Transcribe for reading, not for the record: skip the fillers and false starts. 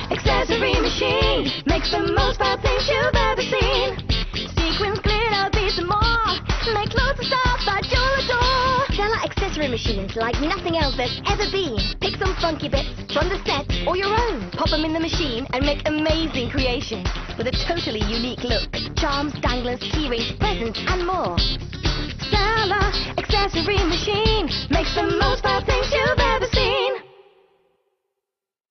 Accessory Machine makes the most fun things you've ever seen. Sequins, glitter, beads and more. Make loads of stuff that you'll adore. Stella Accessory Machines like nothing else there's ever been. Pick some funky bits from the set or your own. Pop them in the machine and make amazing creations with a totally unique look. Charms, danglers, key rings, presents and more. Stella Accessory Machine makes the most fun things you've